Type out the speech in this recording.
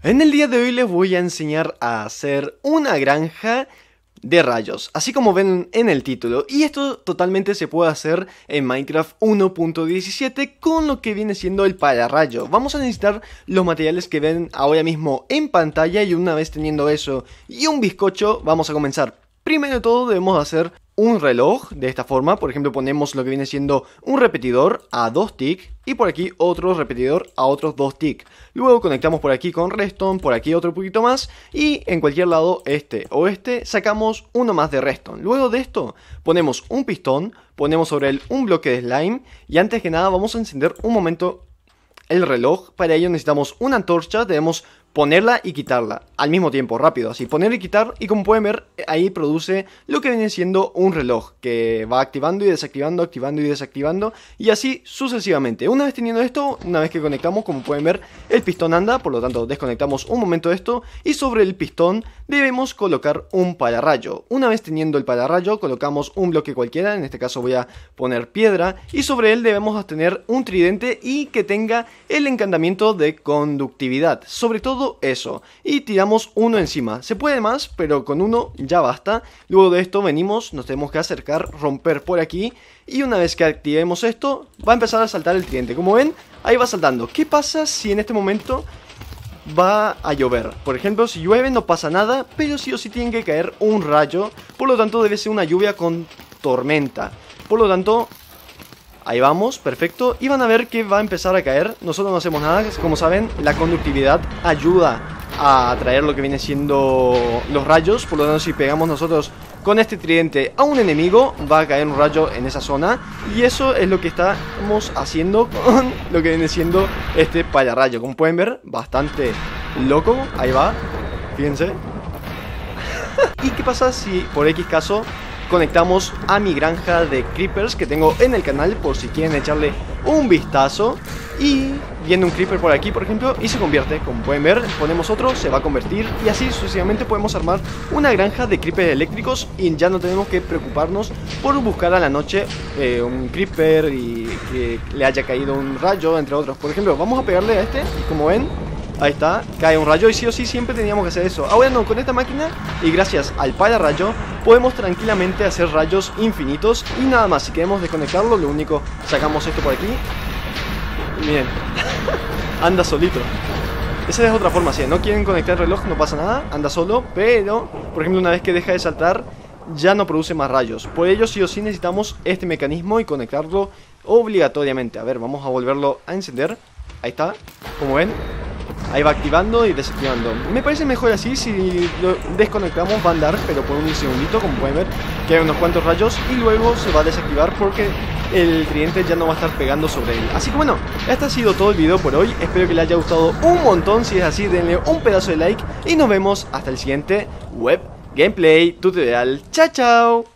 En el día de hoy les voy a enseñar a hacer una granja de rayos, así como ven en el título, y esto totalmente se puede hacer en Minecraft 1.17 con lo que viene siendo el pararrayo. Vamos a necesitar los materiales que ven ahora mismo en pantalla, y una vez teniendo eso y un bizcocho, vamos a comenzar. Primero de todo debemos hacer un reloj de esta forma. Por ejemplo, ponemos lo que viene siendo un repetidor a 2 tick y por aquí otro repetidor a otros 2 tick. Luego conectamos por aquí con redstone, por aquí otro poquito más, y en cualquier lado, este o este, sacamos uno más de redstone. Luego de esto ponemos un pistón, ponemos sobre él un bloque de slime, y antes que nada vamos a encender un momento el reloj. Para ello necesitamos una antorcha, debemos ponerla y quitarla al mismo tiempo, rápido, así, poner y quitar, y como pueden ver, ahí produce lo que viene siendo un reloj, que va activando y desactivando, activando y desactivando, y así sucesivamente. Una vez teniendo esto, una vez que conectamos, como pueden ver, el pistón anda, por lo tanto desconectamos un momento esto, y sobre el pistón debemos colocar un pararrayo. Una vez teniendo el pararrayo, colocamos un bloque cualquiera, en este caso voy a poner piedra, y sobre él debemos tener un tridente y que tenga el encantamiento de conductividad, sobre todo eso, y tiramos uno encima. Se puede más, pero con uno ya basta. Luego de esto venimos, nos tenemos que acercar, romper por aquí, y una vez que activemos esto, va a empezar a saltar el tridente. Como ven, ahí va saltando. ¿Qué pasa si en este momento va a llover? Por ejemplo, si llueve no pasa nada, pero sí o sí tiene que caer un rayo, por lo tanto debe ser una lluvia con tormenta. Por lo tanto, ahí vamos, perfecto, y van a ver que va a empezar a caer. Nosotros no hacemos nada, como saben, la conductividad ayuda a atraer lo que viene siendo los rayos. Por lo tanto, si pegamos nosotros con este tridente a un enemigo, va a caer un rayo en esa zona, y eso es lo que estamos haciendo con lo que viene siendo este pararrayo. Como pueden ver, bastante loco, ahí va, fíjense. ¿Y qué pasa si por X caso conectamos a mi granja de creepers que tengo en el canal, por si quieren echarle un vistazo? Y viene un creeper por aquí, por ejemplo, y se convierte, como pueden ver, ponemos otro, se va a convertir, y así sucesivamente podemos armar una granja de creepers eléctricos, y ya no tenemos que preocuparnos por buscar a la noche un creeper y que le haya caído un rayo, entre otros. Por ejemplo, vamos a pegarle a este, y como ven, ahí está, cae un rayo, y sí o sí siempre teníamos que hacer eso. Ahora no, con esta máquina, y gracias al pararrayo, podemos tranquilamente hacer rayos infinitos. Y nada más, si queremos desconectarlo, lo único, sacamos esto por aquí. Y miren, anda solito. Esa es otra forma, si no quieren conectar el reloj no pasa nada, anda solo. Pero, por ejemplo, una vez que deja de saltar, ya no produce más rayos. Por ello sí o sí necesitamos este mecanismo y conectarlo obligatoriamente. A ver, vamos a volverlo a encender. Ahí está, como ven, ahí va activando y desactivando. Me parece mejor así. Si lo desconectamos va a andar, pero por un segundito, como pueden ver, que hay unos cuantos rayos, y luego se va a desactivar porque el tridente ya no va a estar pegando sobre él. Así que bueno, este ha sido todo el video por hoy. Espero que les haya gustado un montón. Si es así, denle un pedazo de like, y nos vemos hasta el siguiente web gameplay tutorial. Chao, chao.